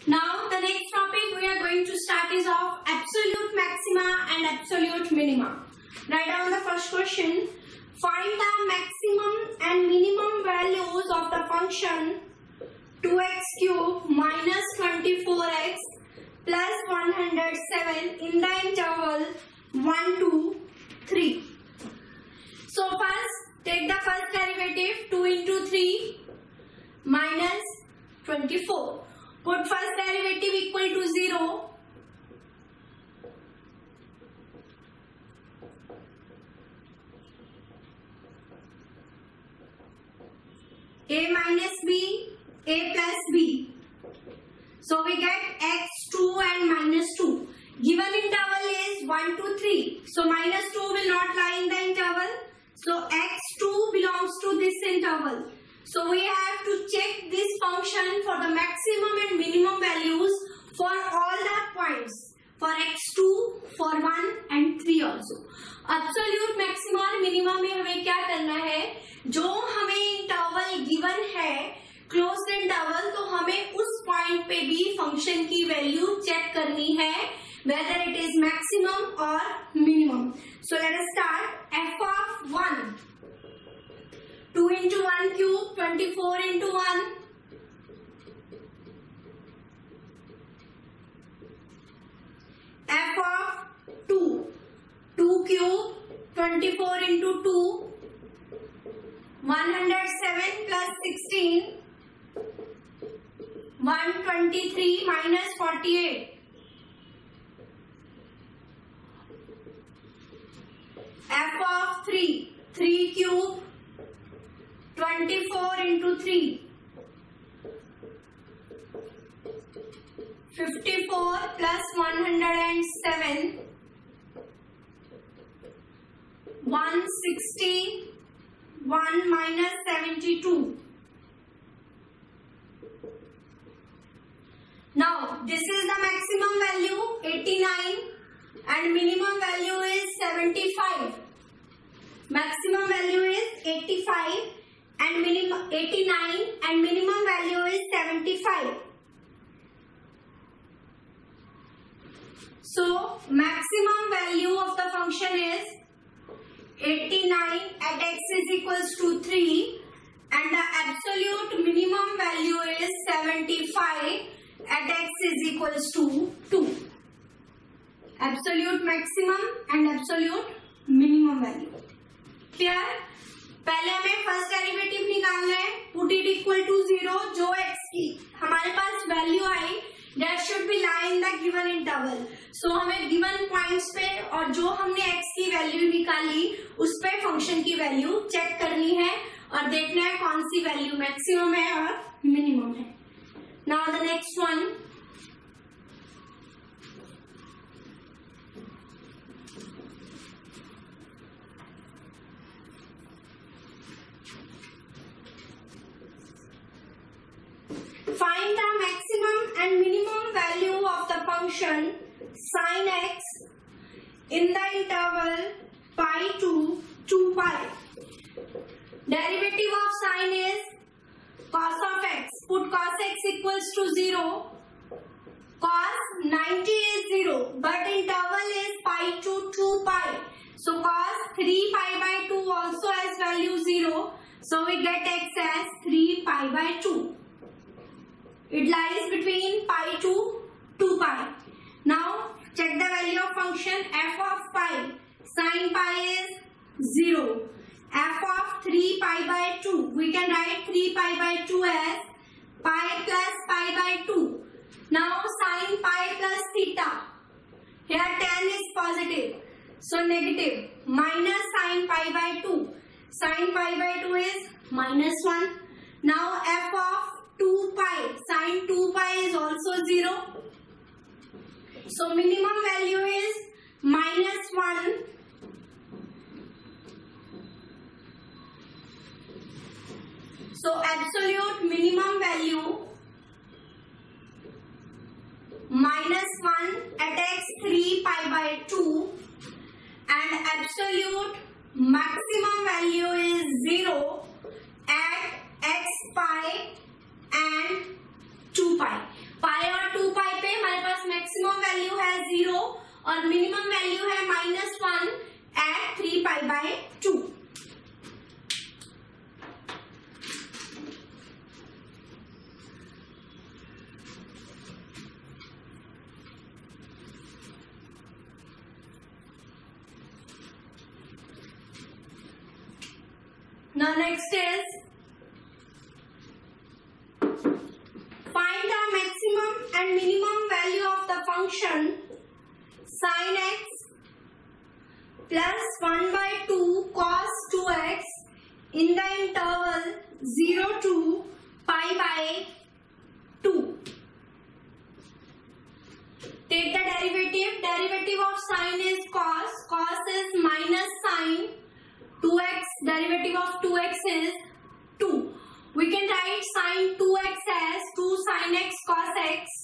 Now the next topic we are going to start is of absolute maxima and absolute minima. Write down the first question. Find the maximum and minimum values of the function 2x cube minus 24x plus 107 in the interval 1 to 3. So first take the first derivative 2 into 3 minus 24. Put first derivative equal to 0. A minus b, a plus b. So we get x2 and minus 2. Given interval is 1 to 3. So minus 2 will not lie in the interval. So x2 belongs to this interval. So we have to check this function for the maximum and minimum values for all the points. For x2, for 1 and 3 also. Absolute maximum और minimum में हमें क्या करना है? जो हमें interval given है closed interval, तो हमें उस पॉइंट पे भी फंक्शन की वैल्यू चेक करनी है whether it is maximum or minimum. So let us start. F of 1. 2 into 1 cube, 24 into 1. F of 2. 2 cube, 24 into 2. 107 plus 16. 123 minus 48. F of 3. 3 cube. 24 into 3. 54 plus 107. 160. 1 minus 72. Now this is the maximum value 89 and minimum value is 75. Maximum value is 85 and minimum 89 and minimum value is 75. So maximum value of the function is 89 at x is equals to 3 and the absolute minimum value is 75 at x is equals to 2. Absolute maximum and absolute minimum value. Clear? पहले हमें first derivative निकालना है. Put it equal to 0. जो x की हमारे पास value आई that should be lie in the given interval. So हमें गिवन पॉइंट्स पे और जो हमने x की वैल्यू निकाली उस पे फंक्शन की वैल्यू चेक करनी है और देखना है कौन सी वैल्यू मैक्सिमम है और मिनिमम है. Now the next one. Find the maximum and minimum value of the function sin x in the interval pi to 2 pi. Derivative of sin is cos of x. Put cos x equals to 0. Cos 90 is 0, but interval is pi to 2 pi. So cos 3 pi by 2 also has value 0. So we get x as 3 pi by 2. It lies between pi to 2 pi. Now check the value of function f of pi. Sin pi is 0. F of 3 pi by 2. We can write 3 pi by 2 as pi plus pi by 2. Now sin pi plus theta. Here tan is positive. So negative. Minus sin pi by 2. Sin pi by 2 is minus 1. Now f of 2 pi. Sin 2 pi is also 0. So minimum value is minus 1. So absolute minimum value minus 1 at x 3 pi by 2 and absolute maximum value is 0 at x pi and 2 pi. Pi or 2 maximum value है 0 और minimum value है -1 at 3 pi by 2. Now next is find the maximum and minimum value of the function sin x plus 1 by 2 cos 2x in the interval 0 to pi by 2. Take the derivative. Derivative of sin is cos. Cos is minus sin. 2x, derivative of 2x is 2. We can write sin 2x as 2 sin x cos x.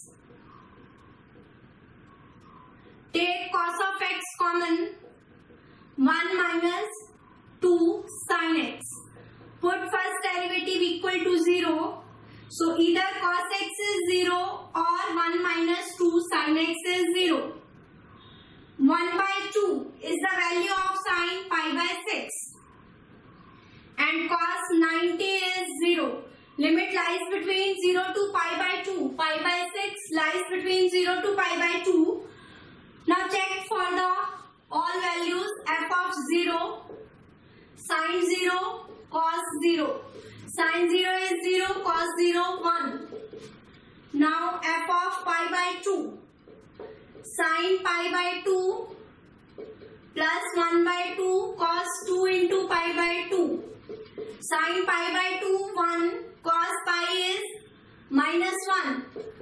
Take cos of x common. 1 minus 2 sin x. Put first derivative equal to 0. So either cos x is 0 or 1 minus 2 sin x is 0. 1 by 2 is the value of sin pi by 6. And cos 90 is 0. Limit lies between 0 to pi by 2. Pi by 6 lies between 0 to pi by 2. Now check for the all values. F of 0, sin 0, cos 0. Sin 0 is 0, cos 0, 1. Now f of pi by 2. Sin pi by 2 plus 1 by 2 cos 2 into pi by 2. Sin pi by 2, 1. Cos pi is minus 1.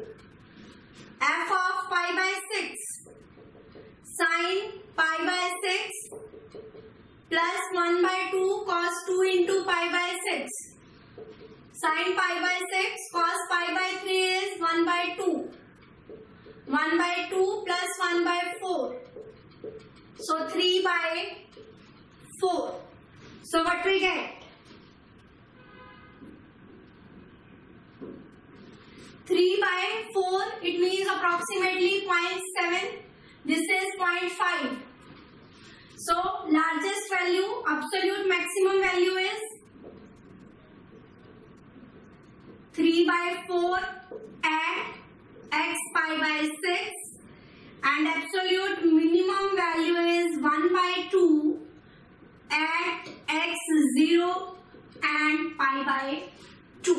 F of pi by 6. Sin pi by 6 plus 1 by 2 cos 2 into pi by 6. Sin pi by 6 cos pi by 3 is 1 by 2. 1 by 2 plus 1 by 4. So 3 by 4. So what we get? 3 by 4, it means approximately 0.7. This is 0.5. So largest value, absolute maximum value is 3 by 4 at x pi by 6 and absolute minimum value is 1 by 2 at x 0 and pi by 2.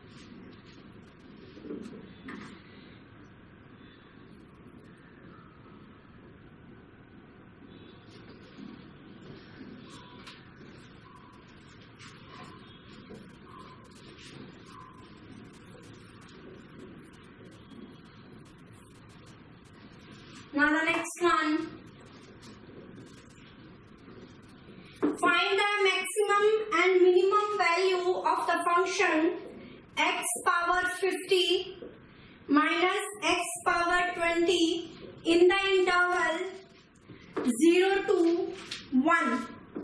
Now the next one. Find the maximum and minimum value of the function x power 50 minus x power 20 in the interval 0 to 1.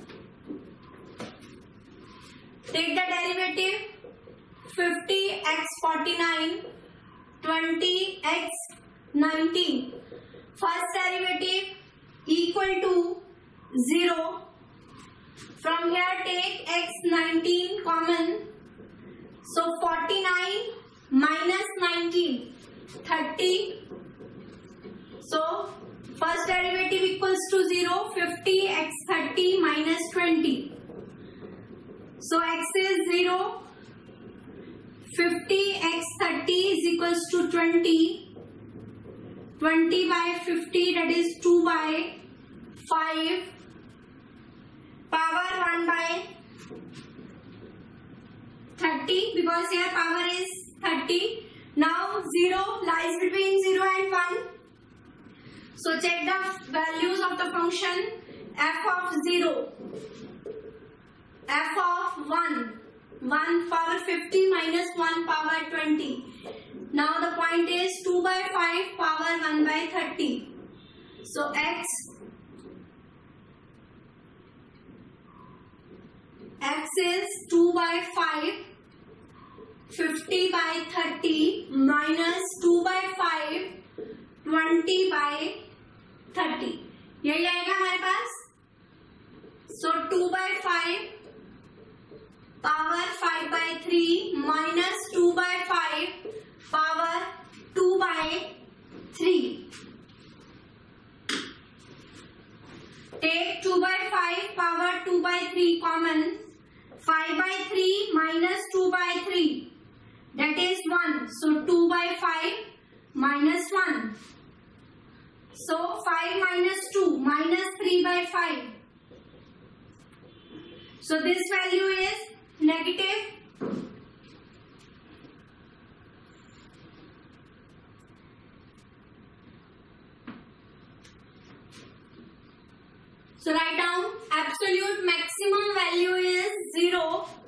Take the derivative. 50 x 49, 20 x 19. First derivative equal to 0. From here take x 19 common. So 49 minus 19, 30. So first derivative equals to 0. 50 x 30 minus 20. So x is 0. 50 x 30 is equals to 20. 20 by 50, that is 2 by 5. Power 1 by 30 because here power is 30. Now 0 lies between 0 and 1. So check the values of the function. F of 0. F of 1. 1 power 50 minus 1 power 20. Now the point is 2 by 5 power 1 by 30. So x is 2 by 5. 50 by 30 minus 2 by 5 20/30 यही आएगा हमारे पास। So 2/5 power 5/3 minus 2/5 power 2/3. Take 2/5 power 2/3 common. 5/3 minus 2/3, that is 1. So 2/5 minus 1. So 5 minus 2 minus 3/5. So this value is negative. So write down absolute maximum value is 0.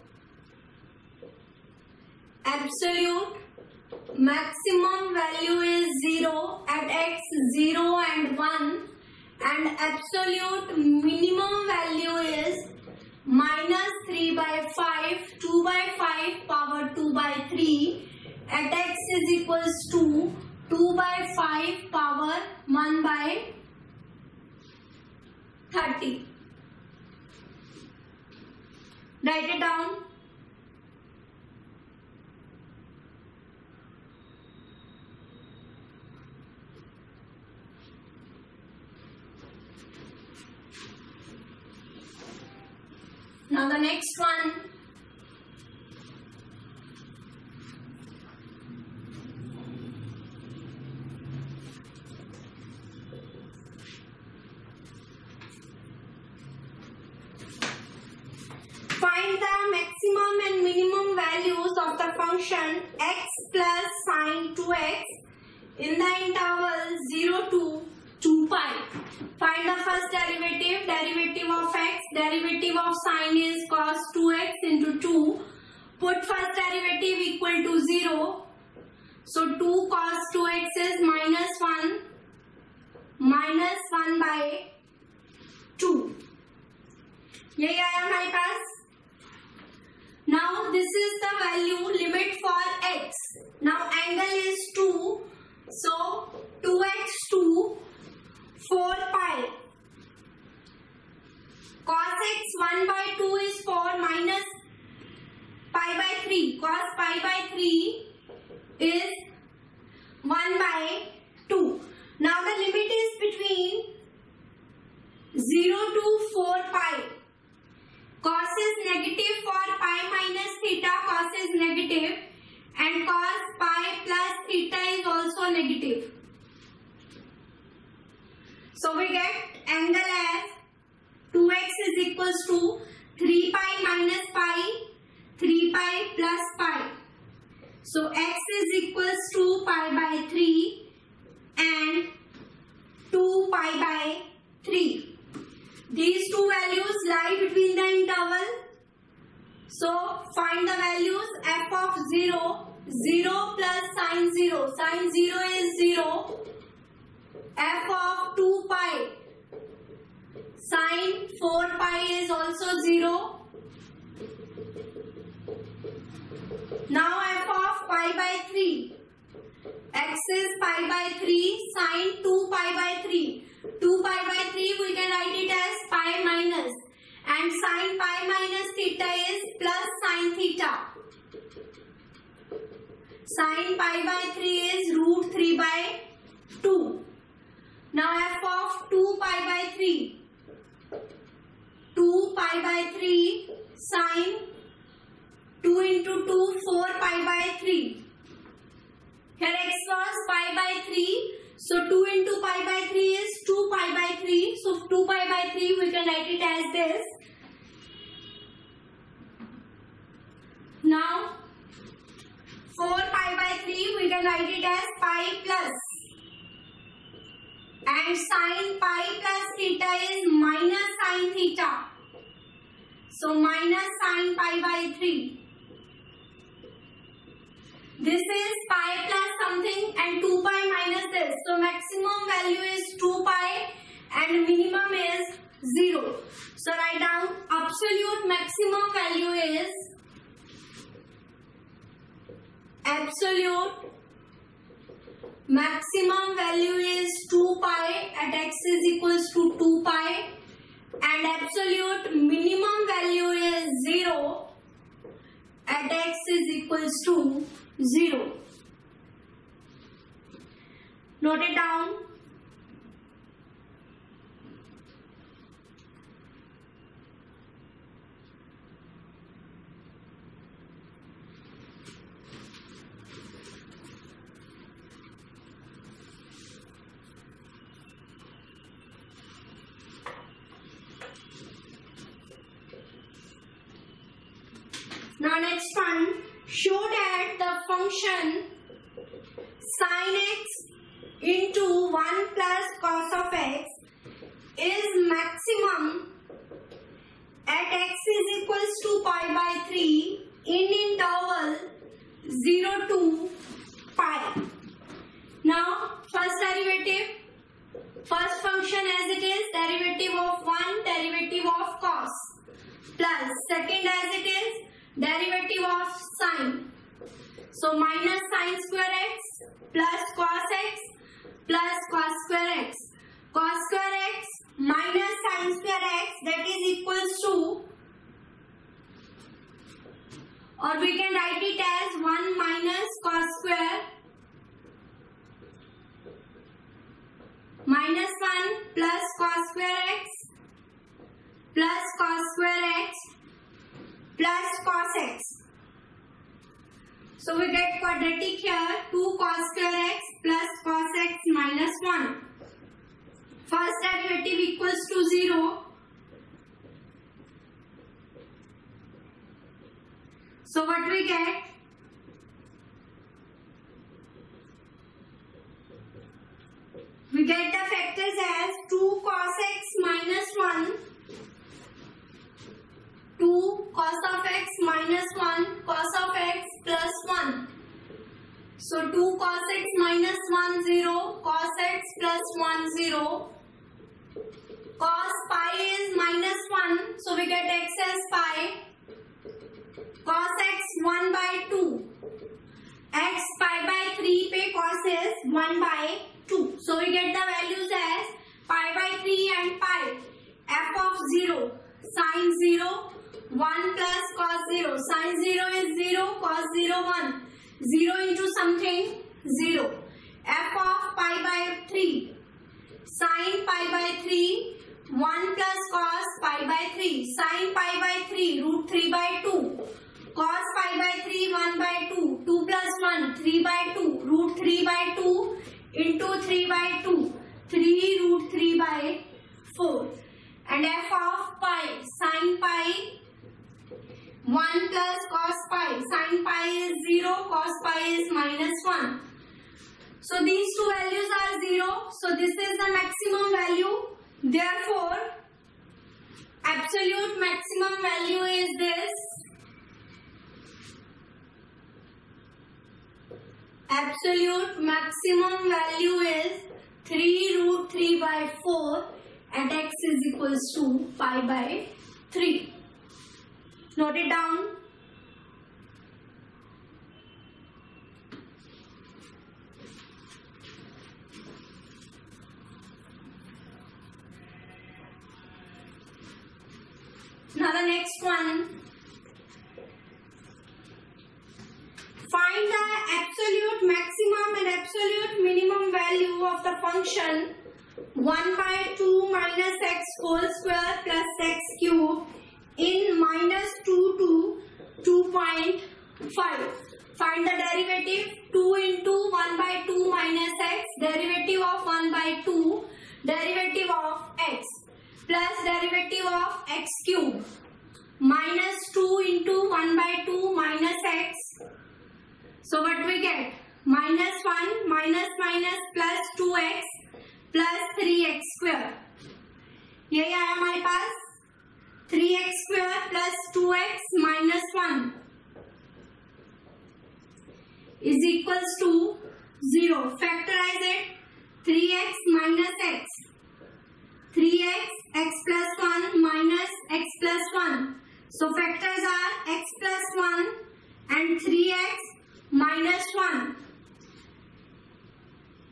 Absolute maximum value is 0 at x 0 and 1, and absolute minimum value is minus 3/5 2/5 power 2/3 at x is equals to 2/5 power 1/30. Write it down. Now the next one. Find the maximum and minimum values of the function x plus sine 2x in the interval 0 to 2 pi. Find the first derivative. Derivative of x. Derivative of sine is cos 2x into 2. Put first derivative equal to 0. So 2 cos 2x is minus 1. Minus 1/2. यही आया हमारे पास. Now this is the value limit for x. Now angle is 2. So 2x to 4 pi. Cos x 1/2 is 4 minus pi by 3. Cos pi by 3 is 1/2. Now the limit is between 0 to 4 pi. Cos is negative for pi minus theta. Cos is negative, and cos pi plus theta is also negative. So we get angle as 2x is equals to 3 pi minus pi, 3 pi plus pi. So x is equals to pi by 3 and 2 pi by 3. These two values lie between the interval. So find the values. F of 0, 0 plus sine 0. Sine 0 is 0. F of 2 pi. Sine 4 pi is also 0. Now f of pi by 3. X is pi by 3. Sine 2 pi by 3. 2 pi by 3 we can write it as pi minus, and sine pi minus theta is plus sine theta. Sine pi by 3 is root 3/2. Now f of 2 pi by 3. 2 pi by 3 sine 2 into 2 4 pi by 3. Here x was pi by 3. So 2 into pi by 3 is 2 pi by 3. So 2 pi by 3 we can write it as this. Now 4 pi by 3 we can write it as pi plus. And sine pi plus theta is minus sine theta. So minus sine pi by 3. This is pi plus something and 2 pi minus this. So maximum value is 2 pi and minimum is 0. So write down absolute maximum value is maximum value is 2 pi at x is equals to 2 pi and absolute minimum value is 0 at x is equals to 0. Note it down. Now next one, show that the function sin x into 1 plus cos of x is maximum at x is equals to pi by 3 in interval 0 to pi. Now first derivative, first function as it is, derivative of 1, derivative of cos, plus second as it is, derivative of sine. So minus sine square x plus cos x plus cos square x. Cos square x minus sine square x, that is equals to, or we can write it as 1 minus cos square minus 1 plus cos square x plus cos square x plus cos x. So we get quadratic here, 2 cos square x plus cos x minus 1. First derivative equals to 0. So what we get? We get the factors as 2 cos x minus 1, 2 cos of x minus 1, cos of x plus 1. So 2 cos x minus 1, 0, cos x plus 1, 0. Cos pi is minus 1, so we get x as pi. Cos x 1 by 2. X pi by 3 pe cos is 1 by 2. So we get the values as pi by 3 and pi. F of 0, sin 0, 1 plus cos 0. Sin 0 is 0, cos 0, 1. 0 into something, 0. F of pi by 3. Sin pi by 3, 1 plus cos pi by 3. Sin pi by 3, root 3 by 2. Cos pi by 3, 1 by 2. 2 plus 1, 3 by 2. Root 3 by 2 into 3 by 2. 3 root 3 by 4. And f of pi, sin pi 1 plus cos pi. Sin pi is 0, cos pi is minus 1. So these two values are 0. So this is the maximum value. Therefore, absolute maximum value is this. Absolute maximum value is 3 root 3 by 4 and x is equals to pi by 3. Note it down. Now the next one. Find the absolute maximum and absolute minimum value of the function 1 by 2 minus x whole square plus x cube in minus 2 to 2.5. Find the derivative 2 into 1 by 2 minus x, derivative of 1 by 2, derivative of x, plus derivative of x cube, minus 2 into 1 by 2 minus x. So what we get? Minus 1 minus minus plus 2x plus 3x square. ये आया हमारे पास 3x square plus 2x minus 1 is equals to 0. Factorize it. 3x minus x. 3x, x plus 1 minus x plus 1. So factors are x plus 1 and 3x minus 1.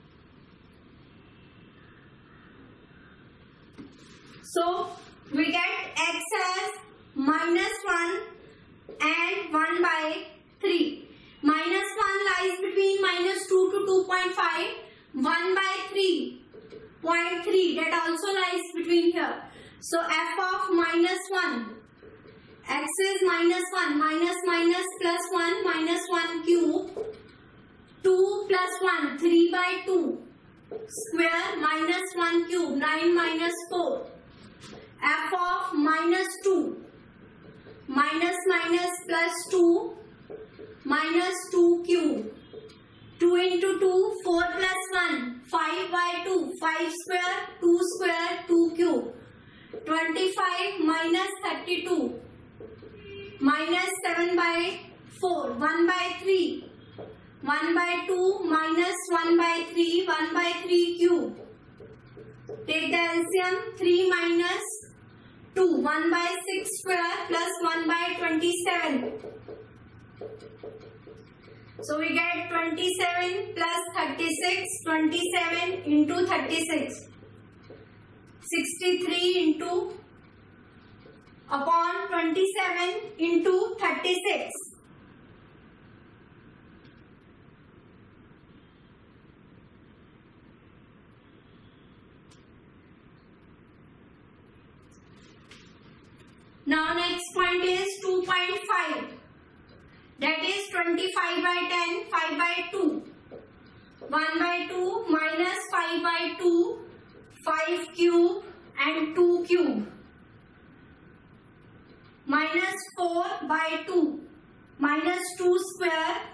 So we get x as -1 and 1 by 3. -1 lies between -2 to 2.5. 1 by 3.3 that also lies between here. So f of -1, x is -1, minus plus 1, -1 cube, 2 plus 1, 3 by 2 square, -1 cube, 9 minus 4. F of -2, minus plus 2, -2 cube, 2 into 2, 4 plus 1, 5 by 2, 5 square, 2 square, 2 cube, 25 minus 32, minus 7 by 4, 1 by 3, 1 by 2, minus 1 by 3, 1 by 3 cube. Take the LCM, 3 minus 2, 1 by 6 square plus 1 by 27. So we get 27 plus 36, 27 into 36, 63 into upon 27 into 36. Now next point is 2.5. That is 25 by 10, 5 by 2. 1 by 2 minus 5 by 2, 5 cube and 2 cube. Minus 4 by 2, minus 2 square